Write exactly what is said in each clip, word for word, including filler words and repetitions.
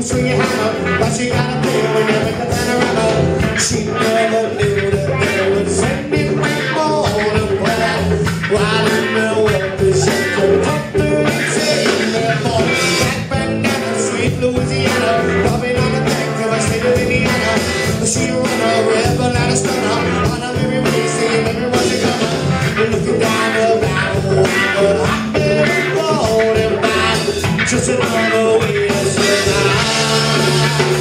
swing your hammer, but she gotta play when you make the panorama. She never knew that there was anything more than what while in the world the shit could pump through and sing their boy. Black bandana, sweet Louisiana, bobbing on the back of a state of Indiana. She a runner, rebel and a stunner, on a very way, singing every once a comer. Looking down the battle, but hot and cold and bad, just another way to survive.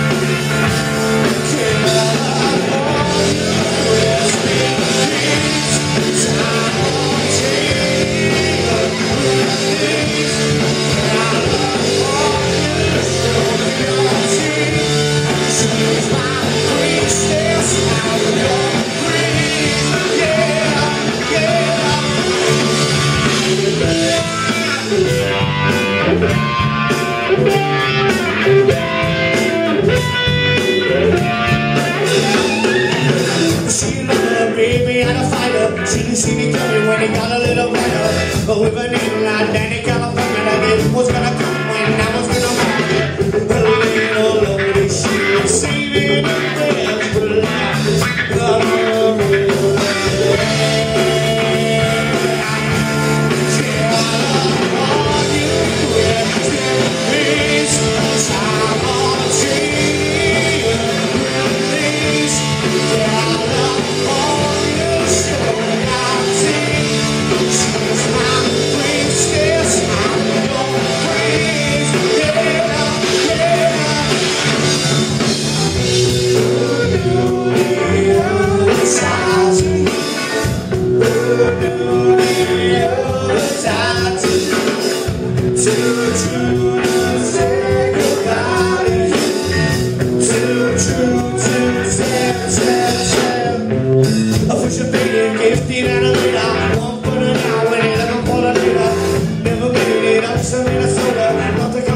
She can see me coming when it got a little better. But with a name like Dani, California, that it was gonna come when I was gonna marry. A little lonely, she was saving her breath for life. Got her a real gifted and a leader, one for an hour and eleven for the leader. Never made it up to Minnesota, not the